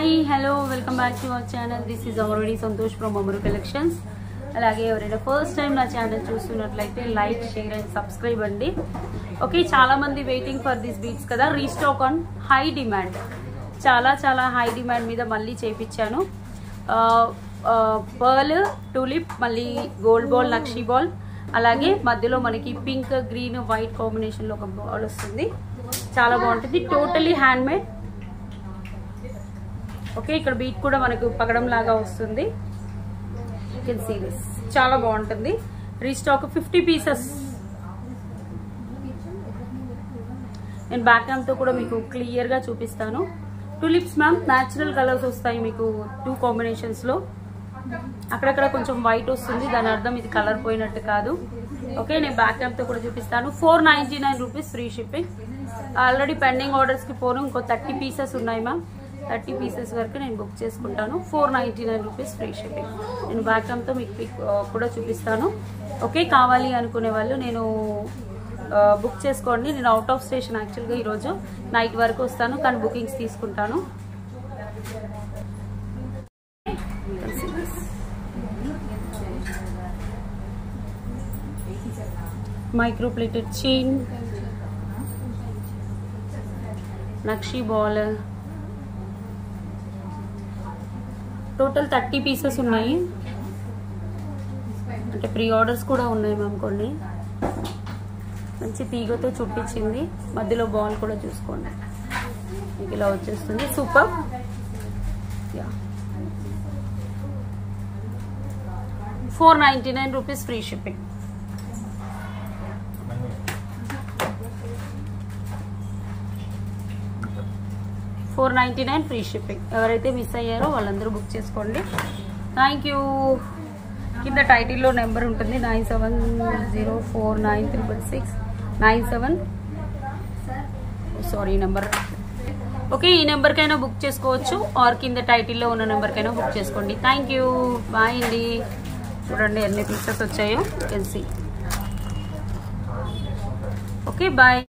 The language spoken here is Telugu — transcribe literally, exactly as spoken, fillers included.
Hi hello welcome back to our channel. This is అమరుడి సంతోష్ ఫ్రమ్ అమరు కలెక్షన్స్. అలాగే ఎవరైనా ఫస్ట్ టైం నా ఛానల్ చూస్తున్నట్లయితే లైక్ షేర్ అండ్ సబ్స్క్రైబ్ అండి. ఓకే, చాలా మంది వెయిటింగ్ ఫర్ దిస్ బీట్స్ కదా, రీస్టాక్ ఆన్ హై డిమాండ్. చాలా చాలా హై డిమాండ్ మీద మళ్ళీ చేపించాను. పర్ల్, టూలిప్, మళ్ళీ గోల్డ్ బాల్, నక్షీ బాల్, అలాగే మధ్యలో మనకి పింక్ గ్రీన్ వైట్ కాంబినేషన్లో ఒక బాల్ వస్తుంది. చాలా బాగుంటుంది, టోటలీ హ్యాండ్ మేడ్. ఓకే, ఇక్కడ బీట్ కూడా మనకు పగడం లాగా వస్తుంది. యూ కెన్ సీ దిస్, చాలా బాగుంటుంది. Restock fifty pieces. నేను బ్యాక్ క్యామ్తో కూడా మీకు క్లియర్గా చూపిస్తాను. టూలిప్స్ మ్యామ్ న్యాచురల్ కలర్స్ వస్తాయి మీకు టూ కాంబినేషన్స్లో. అక్కడక్కడ కొంచెం వైట్ వస్తుంది, దాని అర్థం ఇది కలర్ పోయినట్టు కాదు. ఓకే, నేను బ్యాక్ క్యామ్తో కూడా చూపిస్తాను. Four ninety nine rupees free shipping. Already pending ఆర్డర్స్కి పోను, ఇంకో థర్టీ పీసెస్ ఉన్నాయి మ్యామ్. థర్టీ పీసెస్ వరకు నేను బుక్ చేసుకుంటాను. Four ninety nine rupees free shipping. నేను బ్యాక్ క్యామ్తో మీకు పిక్ కూడా చూపిస్తాను. ఓకే, కావాలి అనుకునే వాళ్ళు నేను బుక్ చేసుకోండి. నేను అవుట్ ఆఫ్ స్టేషన్ యాక్చువల్గా ఈరోజు నైట్ వరకు వస్తాను, కానీ బుకింగ్స్ తీసుకుంటాను. మైక్రో ప్లేటెడ్ చైన్, నక్షీ బాల్, టోటల్ థర్టీ పీసెస్ ఉన్నాయి. అంటే ప్రీ ఆర్డర్స్ కూడా ఉన్నాయి మ్యామ్ కొన్ని. మంచి తీగతో చుట్టించింది, మధ్యలో బాల్ కూడా చూసుకోండి, మీకు ఇలా వచ్చేస్తుంది. Super. Yeah, four ninety nine rupees free shipping. Four ninety nine free shipping. ఎవరైతే మిస్ అయ్యారో వాళ్ళందరూ బుక్ చేసుకోండి. Thank you. కింద టైటిల్లో నెంబర్ ఉంటుంది, nine seven zero four nine triple six nine seven sorry number. Okay, ఈ నెంబర్కైనా బుక్ చేసుకోవచ్చు, ఆర్ కింద టైటిల్లో ఉన్న నెంబర్కైనా బుక్ చేసుకోండి. థ్యాంక్ యూ, బాయ్ అండి. చూడండి ఎన్ని పీసెస్ వచ్చాయో, కెన్ సీ. Okay, bye.